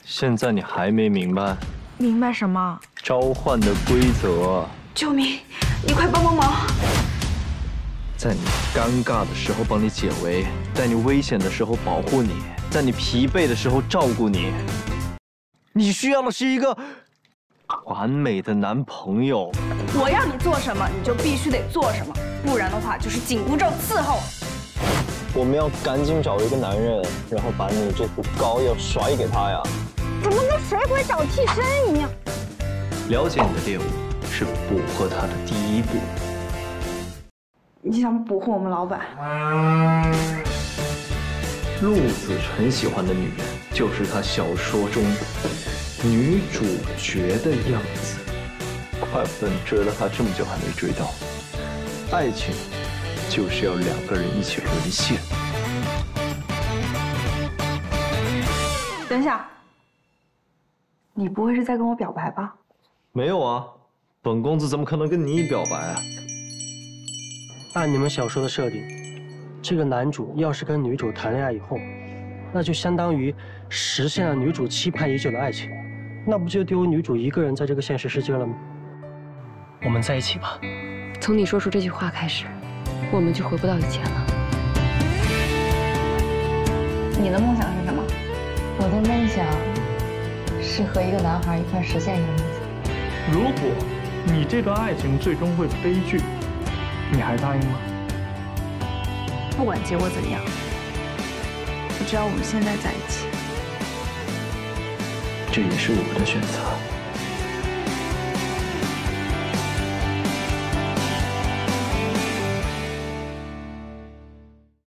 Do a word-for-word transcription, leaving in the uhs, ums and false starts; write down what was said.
现在你还没明白？ 明白什么？ 召唤的规则。 救命！你快帮帮忙！ 在你尴尬的时候帮你解围，在你危险的时候保护你，在你疲惫的时候照顾你。你需要的是一个完美的男朋友。 我要你做什么，你就必须得做什么，不然的话就是紧箍咒伺候。 我们要赶紧找一个男人，然后把你这副膏药甩给他呀！ 怎么跟水鬼找替身一样？ 了解你的猎物是捕获他的第一步。 你想捕获我们老板？ 陆子辰喜欢的女人，就是他小说中女主角的样子。怪不得你追了他这么久还没追到。爱情就是要两个人一起沦陷。 等一下，你不会是在跟我表白吧？ 没有啊，本公子怎么可能跟你表白啊？ 按你们小说的设定，这个男主要是跟女主谈恋爱以后，那就相当于实现了女主期盼已久的爱情，那不就丢女主一个人在这个现实世界了吗？我们在一起吧。 从你说出这句话开始，我们就回不到以前了。 你的梦想是什么？ 我的梦想是和一个男孩一块实现一个梦想。 如果你这段爱情最终会悲剧，你还答应吗？ 不管结果怎样，只要我们现在在一起， 这也是我的选择。